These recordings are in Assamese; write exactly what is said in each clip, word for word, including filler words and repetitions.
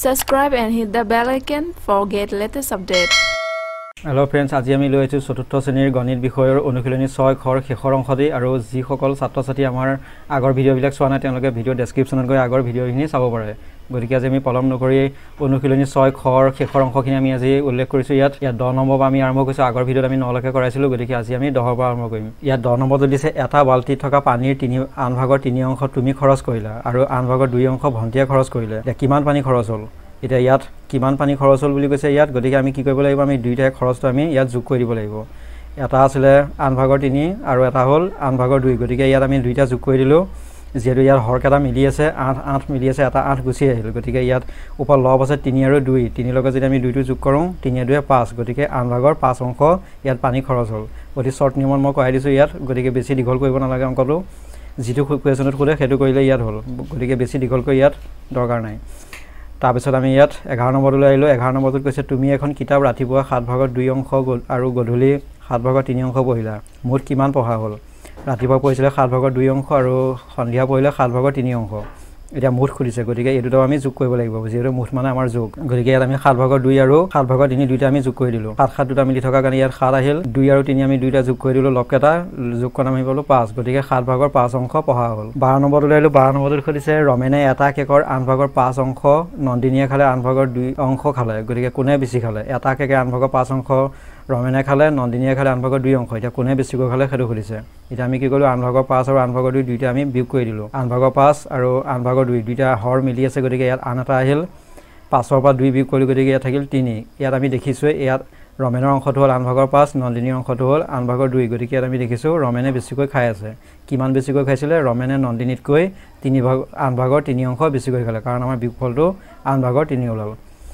Subscribe and hit the bell icon for get latest update. Hello friends, আজি আমি লৈ আছো চতুৰ্থ শ্ৰেণীৰ গণিত বিষয়ৰ অনুশীলনী ছয় খৰ শেষৰ অংশ দি আৰু যি সকল ছাত্ৰ ছাত্ৰী আমাৰ আগৰ ভিডিঅ'বিলাক চোৱা নাই তেওঁলোকে ভিডিঅ' ডেসক্ৰিপচনত গৈ আগৰ ভিডিঅ'খিনি চাব পাৰে গতিকে আজি আমি পলম নকৰি অনুশীলনী ছয় খৰ শেষৰ অংশখিনি আমি আজি উল্লেখ কৰিছো ইয়াত ইয়াত দহ নম্বৰ পৰা আমি আৰম্ভ কৰিছো আগৰ ভিডিঅ'ত আমি ন লৈকে কৰাইছিলো গতিকে আজি আমি দহ পৰা আৰম্ভ কৰিম ইয়াত দহ নম্বৰটো দিছে এটা বালতিত থকা পানীৰ তিনি আন ভাগৰ তিনি অংশ তুমি খৰচ কৰিলা আৰু আন ভাগৰ দুই অংশ ভন্টিয়ে খৰচ কৰিলে এতিয়া কিমান পানী খৰচ হ'ল এটা ইয়াত কিমান পানী খৰচ হ'ল বুলি কৈছে ইয়াত গতিকে আমি কি কৰিব লাগিব আমি দুইটা খৰচটো আমি ইয়াত যোগ কৰি দিব লাগিব এটা আছিল আন ভাগৰ তিনি আৰু এটা হ'ল আন ভাগৰ দুই গতিকে ইয়াত আমি দুইটা যোগ কৰি দিলো যেহেতু ইয়াত হৰকেটা মিলি আছে আঠ আঠ মিলি আছে এটা আঠ গুচি আহিল গতিকে ইয়াত ওপৰ লব আছে তিনি আৰু দুই তিনি লগত যদি আমি দুইটো যোগ কৰোঁ তিনি দুই পাঁচ গতিকে আন ভাগৰ পাঁচ অংশ ইয়াত পানী খৰচ হ'ল অতি শৰ্ট নিয়মত মই কৰাই দিছোঁ ইয়াত গতিকে বেছি দীঘল কৰিব নালাগে অংকটো যিটো কুৱেশ্যনত খোলে সেইটো কৰিলে ইয়াত হ'ল গতিকে বেছি দীঘলকৈ ইয়াত দৰকাৰ নাই তাৰপিছত আমি ইয়াত এঘাৰ নম্বৰলৈ আহিলোঁ এঘাৰ নম্বৰটোত কৈছে তুমি এখন কিতাপ ৰাতিপুৱা সাত ভাগৰ দুই অংশ আৰু গধূলি সাত ভাগৰ তিনি অংশ পঢ়িলা মুঠ কিমান পঢ়া হ'ল ৰাতিপুৱা পঢ়িছিলে সাত ভাগৰ দুই অংশ আৰু সন্ধিয়া পঢ়িলে সাত ভাগৰ তিনি অংশ এতিয়া মুঠ খুলিছে গতিকে এই দুটা আমি যোগ কৰিব লাগিব যিহেতু মুঠ মানে আমাৰ যোগ গতিকে ইয়াত আমি সাত ভাগৰ দুই আৰু সাত ভাগৰ তিনি দুইটা আমি যোগ কৰি দিলোঁ সাত সাত দুটা মিলি থকাৰ কাৰণে ইয়াত সাত আহিল দুই আৰু তিনি আমি দুইটা যোগ কৰি দিলোঁ লবকেইটা যোগ কৰা আমি পালোঁ পাঁচ গতিকে সাত ভাগৰ পাঁচ অংশ পঢ়া হ'ল বাৰ নম্বৰলৈ আহিলোঁ বাৰ নম্বৰটোত সুধিছে ৰমেনে এটা কেকৰ আন ভাগৰ পাঁচ অংশ নন্দিনীয়ে খালে আন ভাগৰ দুই অংশ খালে গতিকে কোনে বেছি খালে এটা কেকে আন ভাগৰ পাঁচ অংশ ৰমেনে খালে নন্দিনীয়ে খালে আন ভাগৰ দুই অংশ এতিয়া কোনে বেছিকৈ খালে সেইটো সুধিছে এতিয়া আমি কি কৰিলোঁ আন ভাগৰ পাঁচ আৰু আন ভাগৰ দুই দুইটা আমি বিয়োগ কৰি দিলোঁ আন ভাগৰ পাঁচ আৰু আন ভাগৰ দুই দুইটা হৰ মিলি আছে গতিকে ইয়াত আন এটা আহিল পাঁচৰ পৰা দুই বিয়োগ কৰিলোঁ গতিকে ইয়াত থাকিল তিনি ইয়াত আমি দেখিছোঁ ইয়াত ৰমেনৰ অংশটো হ'ল আন ভাগৰ পাঁচ নন্দিনীৰ অংশটো হ'ল আন ভাগৰ দুই গতিকে ইয়াত আমি দেখিছোঁ ৰমেনে বেছিকৈ খাই আছে কিমান বেছিকৈ খাইছিলে ৰমেনে নন্দিনীতকৈ তিনি ভাগ আন ভাগৰ তিনি অংশ বেছিকৈ খালে কাৰণ আমাৰ বিয়োগফলটো আন ভাগৰ তিনি ওলাল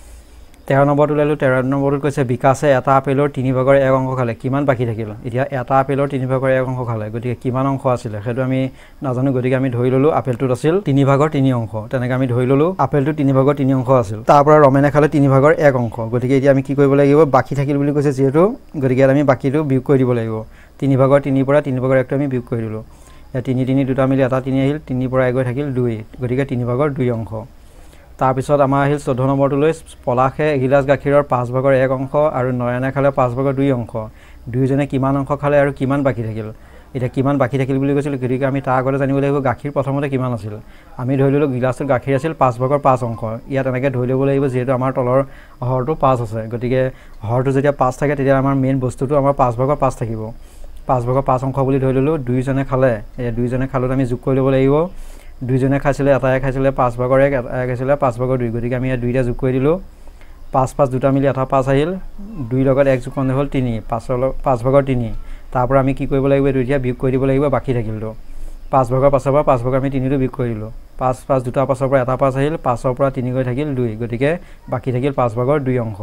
তেৰ নম্বৰটো ওলালোঁ তেৰ নম্বৰটোত কৈছে বিকাশে এটা আপেলৰ তিনি ভাগৰ এক অংশ খালে কিমান বাকী থাকিল এতিয়া এটা আপেলৰ তিনি ভাগৰ এক অংশ খালে গতিকে কিমান অংশ আছিলে সেইটো আমি নাজানো গতিকে আমি ধৰি ল'লোঁ আপেলটোত আছিল তিনি ভাগৰ তিনি অংশ তেনেকৈ আমি ধৰি ল'লোঁ আপেলটো তিনি ভাগৰ তিনি অংশ আছিল তাৰ পৰা ৰমেনে খালে তিনি ভাগৰ এক অংশ গতিকে এতিয়া আমি কি কৰিব লাগিব বাকী থাকিল বুলি কৈছে যিহেতু গতিকে আমি বাকীটো বিয়োগ কৰি দিব লাগিব তিনি ভাগৰ তিনিৰ পৰা তিনি ভাগৰ একটো আমি বিয়োগ কৰি দিলোঁ ইয়াত তিনি তিনি দুটা মিলি এটা তিনি আহিল তিনিৰ পৰা এক থাকিল দুই গতিকে তিনি ভাগৰ দুই অংশ তাৰপিছত আমাৰ আহিল চৈধ্য নম্বৰটোলৈ পলাশে এগিলাচ গাখীৰৰ পাঁচ ভাগৰ এক অংশ আৰু নয়নে খালে পাঁচ ভাগৰ দুই অংশ দুয়োজনে কিমান অংশ খালে আৰু কিমান বাকী থাকিল এতিয়া কিমান বাকী থাকিল বুলি কৈছিল গতিকে আমি তাৰ আগতে জানিব লাগিব গাখীৰ প্ৰথমতে কিমান আছিল আমি ধৰি ল'লোঁ গিলাচটোত গাখীৰ আছিল পাঁচ ভাগৰ পাঁচ অংশ ইয়াত এনেকৈ ধৰি ল'ব লাগিব যিহেতু আমাৰ তলৰ হৰটো পাঁচ আছে গতিকে হৰটো যেতিয়া পাঁচ থাকে তেতিয়া আমাৰ মেইন বস্তুটো আমাৰ পাঁচ ভাগৰ পাঁচ থাকিব পাঁচ ভাগৰ পাঁচ অংশ বুলি ধৰি ল'লোঁ দুয়োজনে খালে এই দুয়োজনে খালত আমি যোগ কৰি ল'ব লাগিব দুইজনে খাইছিলে এটাই খাইছিলে পাঁচ ভাগৰ এক এটাই খাইছিলে পাঁচ ভাগৰ দুই গতিকে আমি ইয়াত দুইটা যোগ কৰি দিলোঁ পাঁচ পাঁচ দুটা মিলি এটা পাঁচ আহিল দুই লগত এক যোগ কৰোঁতে হ'ল তিনি পাঁচৰ পাঁচ ভাগৰ তিনি তাৰ পৰা আমি কি কৰিব লাগিব এইটো এতিয়া বিয়োগ কৰি দিব লাগিব বাকী থাকিলটো পাঁচ ভাগৰ পাঁচৰ পৰা পাঁচ ভাগৰ আমি তিনিটো বিয়োগ কৰি দিলোঁ পাঁচ পাঁচ দুটা পাঁচৰ পৰা এটা পাঁচ আহিল পাঁচৰ পৰা তিনি গৈ থাকিল দুই গতিকে বাকী থাকিল পাঁচ ভাগৰ দুই অংশ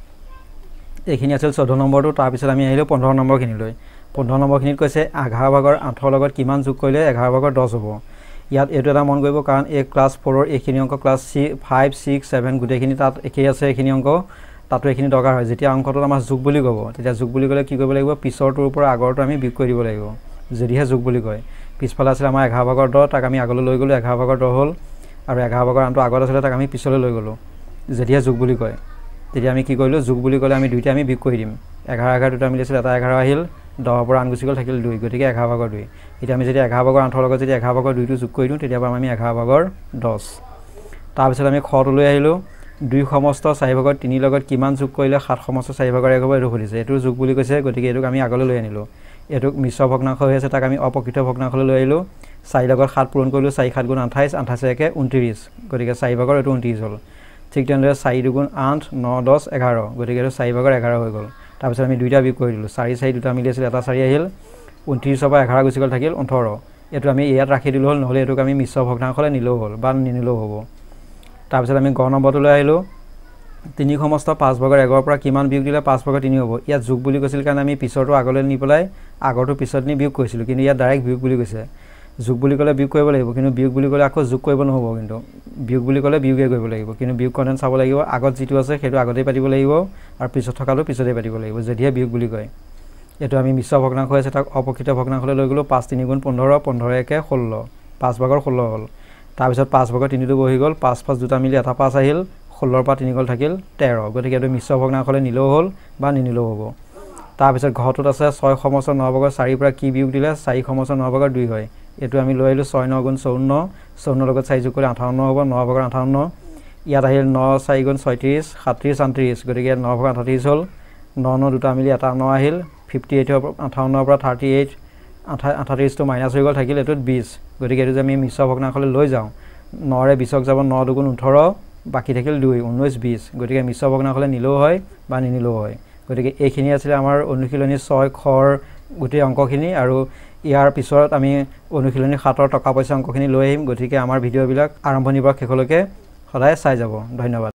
এইখিনি আছিল চৈধ্য নম্বৰটো তাৰপিছত আমি আহিলোঁ পোন্ধৰ নম্বৰখিনিলৈ পোন্ধৰ নম্বৰখিনিত কৈছে এঘাৰ ভাগৰ আঠৰ লগত কিমান যোগ কৰিলে এঘাৰ ভাগৰ দহ হ'ব ইয়াত এইটো এটা মন কৰিব কাৰণ এই ক্লাছ ফ'ৰৰ এইখিনি অংক class C five six seven গোটেইখিনি তাত একেই আছে এইখিনি অংক তাতো এইখিনি দৰকাৰ হয় যেতিয়া অংকটোত আমাৰ যোগ বুলি ক'ব তেতিয়া যোগ বুলি ক'লে কি কৰিব লাগিব পিছৰটোৰ পৰা আগৰটো আমি বিয়োগ কৰি দিব লাগিব যদিহে যোগ বুলি কয় পিছফালে আছিলে আমাৰ এঘাৰ ভাগৰ দহ তাক আমি আগলৈ লৈ গ'লোঁ এঘাৰ ভাগৰ দহ হ'ল আৰু এঘাৰ ভাগৰ আনটো আগত আছিলে তাক আমি পিছলৈ লৈ গ'লোঁ যদিহে যোগ বুলি কয় তেতিয়া আমি কি কৰিলোঁ যোগ বুলি ক'লে আমি দুইটা আমি বিয়োগ কৰি দিম এঘাৰ এঘাৰ দুটা মিলিছিল এটা এঘাৰ আহিল দহৰ পৰা আন গুচি গ'ল থাকিল দুই গতিকে এঘাৰ ভাগৰ দুই এতিয়া আমি যদি এঘাৰ ভাগৰ আঠৰ লগত যদি এঘাৰ ভাগৰ দুইটো যোগ কৰি দিওঁ তেতিয়াৰ আমি এঘাৰ ভাগৰ দহ তাৰপিছত আমি খটোলৈ আহিলোঁ দুই সমস্ত চাৰি ভাগৰ তিনিৰ লগত কিমান যোগ কৰিলে সাত সমস্ত চাৰি ভাগৰ এক হ'ব এইটো সুধিছে এইটো যোগ বুলি কৈছে গতিকে এইটোক আমি আগলৈ লৈ আনিলোঁ এইটোক মিশ্ৰ ভগ্নাংশ হৈ আছে তাক আমি অপ্ৰকৃত ভগ্নাংশলৈ লৈ আহিলোঁ চাৰি লগত সাত পূৰণ কৰিলোঁ চাৰি সাত গুণ আঠাইছ আঠাইছ একে ঊনত্ৰিছ গতিকে চাৰি ভাগৰ এইটো ঊনত্ৰিছ হ'ল ঠিক তেনেদৰে চাৰি দুগুণ আঠ ন দহ এঘাৰ গতিকে এইটো চাৰি ভাগৰ এঘাৰ হৈ গ'ল তাৰপিছত আমি দুইটা বিয়োগ কৰি দিলোঁ চাৰি চাৰি দুটা মিলি আছিল এটা চাৰি আহিল ঊনত্ৰিছৰ পৰা এঘাৰ গুচি গ'ল থাকিল ওঠৰ এইটো আমি ইয়াত ৰাখি দিলোঁ হ'ল নহ'লে এইটোক আমি মিশ্ৰ ভগ্নাংশলৈ নিলেও হ'ল বা নিনিলেও হ'ব তাৰপিছত আমি গ নম্বৰটোলৈ আহিলোঁ তিনি সমস্ত পাঁচ ভাগৰ একৰ পৰা কিমান বিয়োগ দিলে পাঁচ ভাগৰ তিনি হ'ব ইয়াত যোগ বুলি কৈছিল কাৰণে আমি পিছৰটো আগলৈ নি পেলাই আগৰটো পিছত নি বিয়োগ কৰিছিলোঁ কিন্তু ইয়াত ডাইৰেক্ট বিয়োগ বুলি কৈছে যোগ বুলি ক'লে বিয়োগ কৰিব লাগিব কিন্তু বিয়োগ বুলি ক'লে আকৌ যোগ কৰিব নহ'ব কিন্তু বিয়োগ বুলি ক'লে বিয়োগে কৰিব লাগিব কিন্তু বিয়োগ কণ্টেণ্ট চাব লাগিব আগত যিটো আছে সেইটো আগতেই পাতিব লাগিব আৰু পিছত থকাটো পিছতেই পাতিব লাগিব যদিহে বিয়োগ বুলি কয় এইটো আমি মিশ্ৰ ভগ্নাংশ আছে তাক অপ্ৰকৃত ভগ্নাংশলৈ লৈ গ'লোঁ পাঁচ তিনি গুণ পোন্ধৰ পোন্ধৰ একে ষোল্ল পাঁচ ভাগৰ ষোল্ল হ'ল তাৰপিছত পাঁচ ভাগৰ তিনিটো বহি গ'ল পাঁচ পাঁচ দুটা মিলি এটা পাঁচ আহিল ষোল্লৰ পৰা তিনি গ'ল থাকিল তেৰ গতিকে এইটো মিশ্ৰ ভগ্নাংশলৈ নিলেও হ'ল বা নিনিলেও হ'ব তাৰপিছত ঘৰটোত আছে ছয় সমস্ত ন ভাগৰ চাৰিৰ পৰা কি বিয়োগ দিলে চাৰি সমস্ত ন ভাগৰ দুই হয় এইটো আমি লৈ আহিলোঁ ছয় ন গুণ চৌৱন্ন চৌৱন্নৰ লগত চাৰি যোগ কৰিলে আঠাৱন্ন হ'ব ন ভাগৰ আঠাৱন্ন ইয়াত আহিল ন চাৰি গুণ ছয়ত্ৰিছ সাতত্ৰিছ আঠত্ৰিছ গতিকে ন ভাগৰ আঠত্ৰিছ হ'ল ন ন দুটা মিলি এটা ন আহিল ফিফটি এইটৰ আঠাৱন্নৰ পৰা থাৰ্টি এইট আঠা আঠত্ৰিছটো মাইনাছ হৈ গ'ল থাকিল এইটোত বিছ গতিকে এইটো যে আমি মিশ্ৰ ভগ্নাংশলৈ লৈ যাওঁ নৰে বিছক যাব ন দুগুণ ওঠৰ বাকী থাকিল দুই ঊনৈছ বিছ গতিকে মিশ্ৰ ভগ্নাংশলৈ নিলেও হয় বা নিনিলেও হয় গতিকে এইখিনি আছিলে আমাৰ অনুশীলনী ছয় খৰ গোটেই অংকখিনি আৰু ইয়াৰ পিছত আমি অনুশীলনী সাতৰ টকা পইচা অংকখিনি লৈ আহিম গতিকে আমাৰ ভিডিঅ'বিলাক আৰম্ভণিৰ পৰা শেষলৈকে সদায় চাই যাব ধন্যবাদ